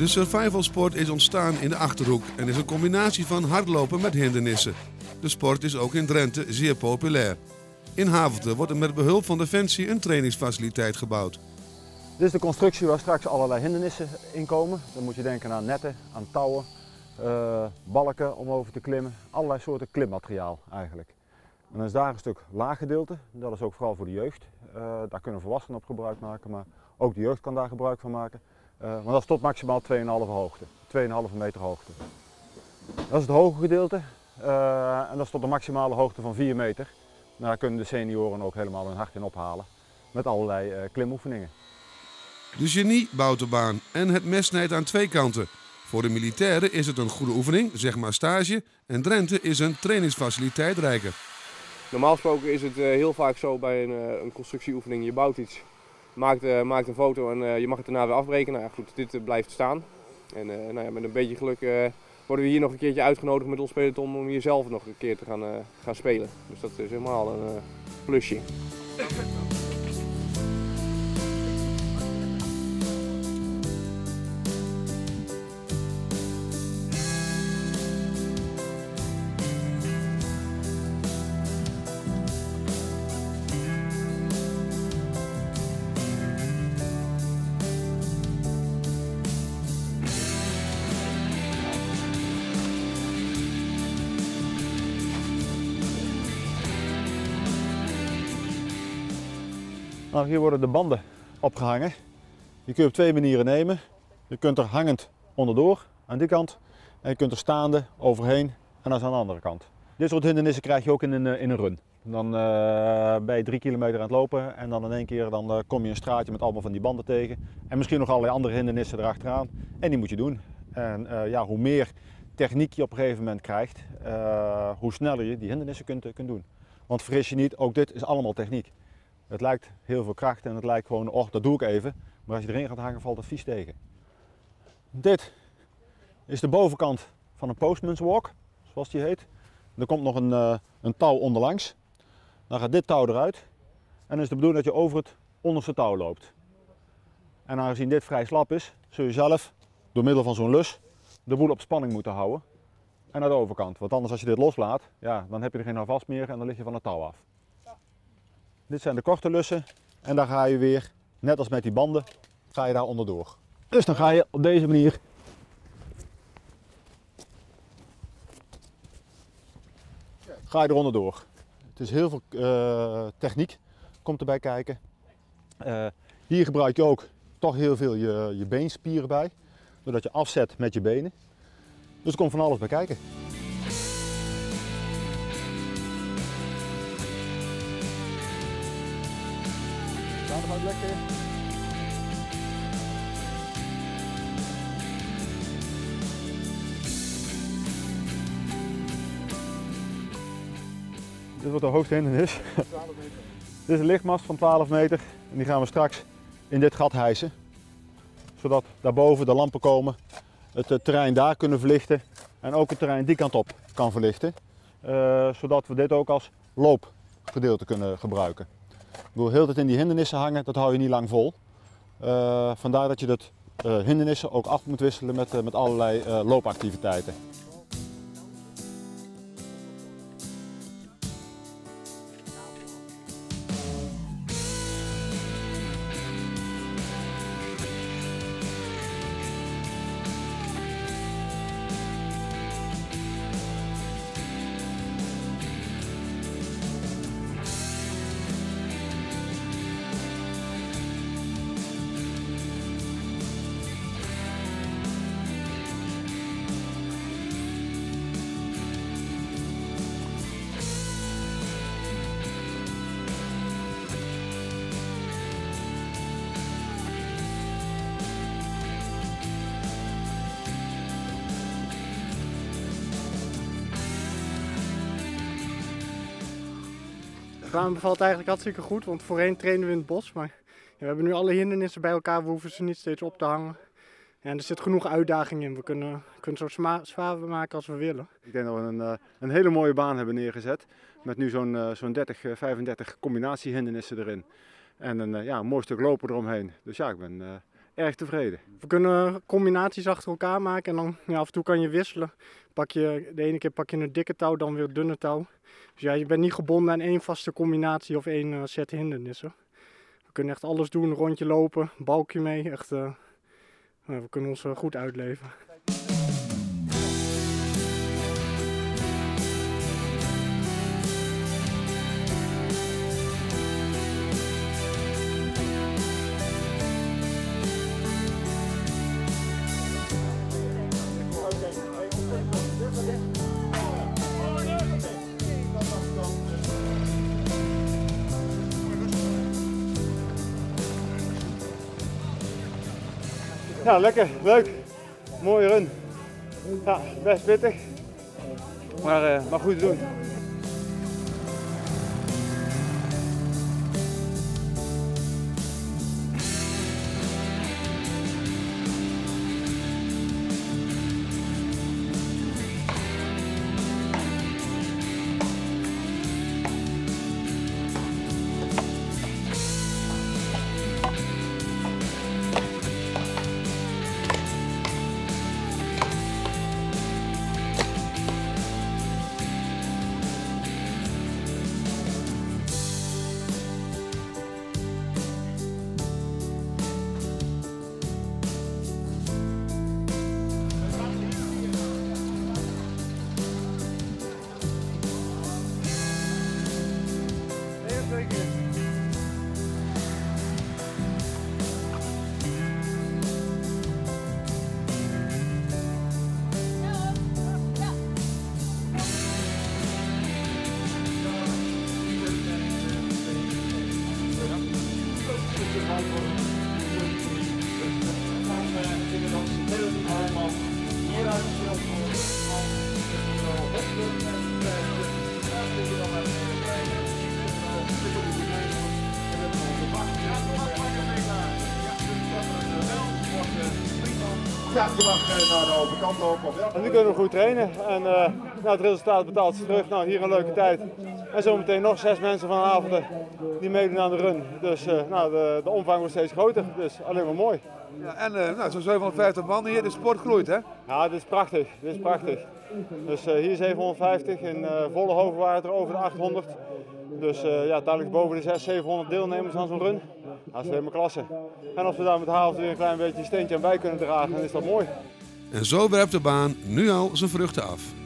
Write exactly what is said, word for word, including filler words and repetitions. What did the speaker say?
De survivalsport is ontstaan in de Achterhoek en is een combinatie van hardlopen met hindernissen. De sport is ook in Drenthe zeer populair. In Havelte wordt er met behulp van Defensie een trainingsfaciliteit gebouwd. Dit is de constructie waar straks allerlei hindernissen in komen. Dan moet je denken aan netten, aan touwen, uh, balken om over te klimmen. Allerlei soorten klimmateriaal eigenlijk. En dan is daar een stuk laag gedeelte. Dat is ook vooral voor de jeugd. Uh, daar kunnen volwassenen op gebruik maken, maar ook de jeugd kan daar gebruik van maken. Uh, maar dat is tot maximaal twee komma vijf hoogte, twee komma vijf meter hoogte. Dat is het hoge gedeelte uh, en dat is tot een maximale hoogte van vier meter. Nou, daar kunnen de senioren ook helemaal hun hart in ophalen met allerlei uh, klimoefeningen. De genie-boutebaan en het mes snijdt aan twee kanten. Voor de militairen is het een goede oefening, zeg maar stage, en Drenthe is een trainingsfaciliteit rijker. Normaal gesproken is het uh, heel vaak zo bij een, uh, een constructieoefening, je bouwt iets, maakt, uh, maakt een foto en uh, je mag het daarna weer afbreken. Nou ja, goed, dit uh, blijft staan. En uh, nou ja, met een beetje geluk uh, worden we hier nog een keertje uitgenodigd met ons peloton om hier zelf nog een keer te gaan, uh, gaan spelen. Dus dat is helemaal een uh, plusje. Nou, hier worden de banden opgehangen. Die kun je op twee manieren nemen. Je kunt er hangend onderdoor aan die kant en je kunt er staande overheen en dat is aan de andere kant. Dit soort hindernissen krijg je ook in een, in een run. Dan uh, ben je drie kilometer aan het lopen en dan in één keer dan, uh, kom je een straatje met allemaal van die banden tegen. En misschien nog allerlei andere hindernissen erachteraan en die moet je doen. En uh, ja, hoe meer techniek je op een gegeven moment krijgt, uh, hoe sneller je die hindernissen kunt, kunt doen. Want vergis je niet, ook dit is allemaal techniek. Het lijkt heel veel kracht en het lijkt gewoon, oh dat doe ik even. Maar als je erin gaat hangen valt het vies tegen. Dit is de bovenkant van een postman's walk, zoals die heet. Er komt nog een, uh, een touw onderlangs. Dan gaat dit touw eruit. En dan is de bedoeling dat je over het onderste touw loopt. En aangezien dit vrij slap is, zul je zelf door middel van zo'n lus de boel op spanning moeten houden. En naar de overkant. Want anders als je dit loslaat, ja, dan heb je er geen houvast meer en dan lig je van het touw af. Dit zijn de korte lussen en dan ga je weer, net als met die banden, ga je daar onderdoor. Dus dan ga je op deze manier ga je er onderdoor. Het is heel veel uh, techniek komt erbij kijken. Uh, hier gebruik je ook toch heel veel je, je beenspieren bij, doordat je afzet met je benen. Dus er komt van alles bij kijken. Gaat lekker. Dit wordt de hoogste hindernis. Dit is een lichtmast van twaalf meter en die gaan we straks in dit gat hijsen. Zodat daarboven de lampen komen, het terrein daar kunnen verlichten en ook het terrein die kant op kan verlichten. Uh, zodat we dit ook als loopgedeelte kunnen gebruiken. Ik bedoel, heel het in die hindernissen hangen, dat hou je niet lang vol. Uh, vandaar dat je dat uh, hindernissen ook af moet wisselen met, uh, met allerlei uh, loopactiviteiten. De baan bevalt eigenlijk hartstikke goed, want voorheen trainen we in het bos. Maar ja, we hebben nu alle hindernissen bij elkaar, we hoeven ze niet steeds op te hangen. Ja, en er zit genoeg uitdaging in, we kunnen, kunnen het zo zwaar maken als we willen. Ik denk dat we een, een hele mooie baan hebben neergezet. Met nu zo'n zo'n dertig, vijfendertig combinatiehindernissen erin. En een, ja, een mooi stuk lopen eromheen. Dus ja, ik ben, erg tevreden. We kunnen combinaties achter elkaar maken en dan ja, af en toe kan je wisselen. Pak je, de ene keer pak je een dikke touw, dan weer een dunne touw. Dus ja, je bent niet gebonden aan één vaste combinatie of één uh, set hindernissen. We kunnen echt alles doen, een rondje lopen, balkje mee. Echt, uh, uh, we kunnen ons uh, goed uitleven. Ja, lekker, leuk, mooie run. Ja, best pittig, maar, uh, maar goed te doen. Ja, je mag naar de overkant lopen. En nu kunnen we goed trainen en uh, nou, het resultaat betaalt zich terug. Nou, hier een leuke tijd. En zometeen nog zes mensen vanavond die meedoen aan de run. Dus uh, nou, de, de omvang wordt steeds groter, dus alleen maar mooi. Ja, en uh, nou, zo'n zevenhonderdvijftig man hier, de sport groeit hè? Ja, dit is prachtig, dit is prachtig. Dus uh, hier zevenhonderdvijftig in uh, volle hoogwater over de achthonderd. Dus uh, ja, dadelijk boven de zeshonderd, zevenhonderd deelnemers aan zo'n run. Dat is helemaal klasse. En als we daar met de havens weer een klein beetje een steentje aan bij kunnen dragen, dan is dat mooi. En zo werpt de baan nu al zijn vruchten af.